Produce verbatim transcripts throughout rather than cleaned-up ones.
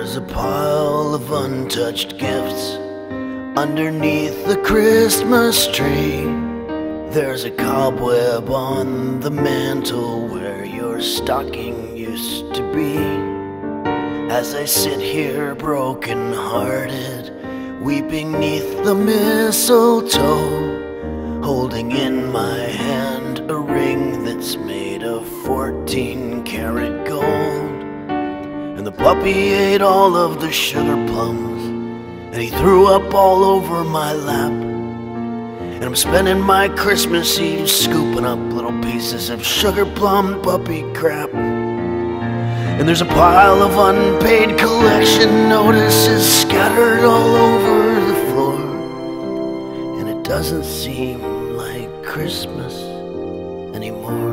There's a pile of untouched gifts underneath the Christmas tree. There's a cobweb on the mantle where your stocking used to be. As I sit here broken-hearted, weeping neath the mistletoe, holding in my hand a ring that's made of fourteen karat gold. And the puppy ate all of the sugar plums, and he threw up all over my lap. And I'm spending my Christmas Eve scooping up little pieces of sugar plum puppy crap. And there's a pile of unpaid collection notices scattered all over the floor, and it doesn't seem like Christmas anymore.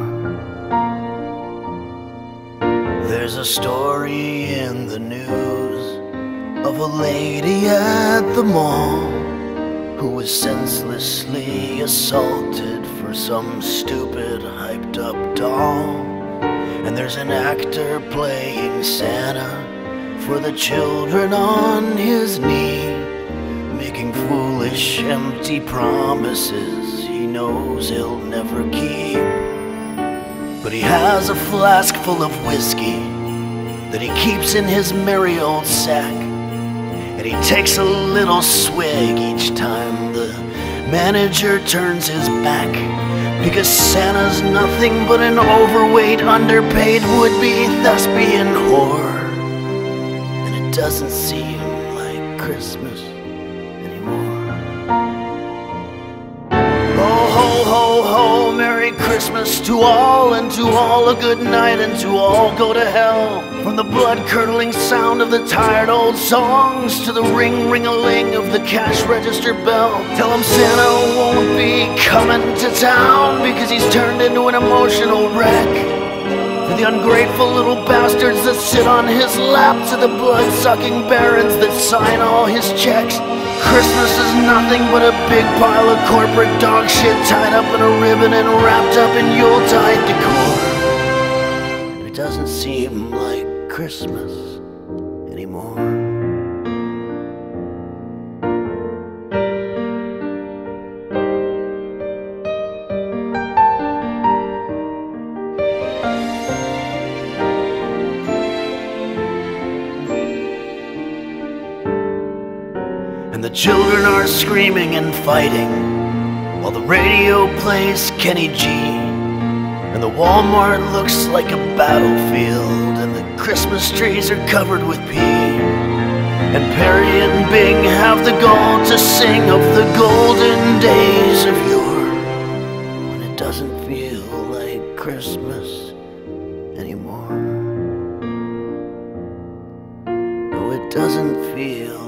There's a story in the news of a lady at the mall who was senselessly assaulted for some stupid hyped up doll. And there's an actor playing Santa for the children on his knee, making foolish empty promises he knows he'll never keep. But he has a flask full of whiskey that he keeps in his merry old sack, and he takes a little swig each time the manager turns his back, because Santa's nothing but an overweight, underpaid would-be thespian whore. And it doesn't seem like Christmas anymore. Oh, ho, ho, ho, Merry Christmas to all, and to all a good night, and to all go to hell. From the blood-curdling sound of the tired old songs to the ring-ring-a-ling of the cash register bell. Tell him Santa won't be coming to town because he's turned into an emotional wreck. For the ungrateful little bastards that sit on his lap, to the blood-sucking barons that sign all his checks, Christmas is nothing but a big pile of corporate dog shit tied up in a ribbon and wrapped up in Yuletide decor. And it doesn't seem like Christmas anymore. And the children are screaming and fighting while the radio plays Kenny G. And the Walmart looks like a battlefield, and the Christmas trees are covered with pee. And Perry and Bing have the gall to sing of the golden days of yore, when it doesn't feel like Christmas anymore. No, it doesn't feel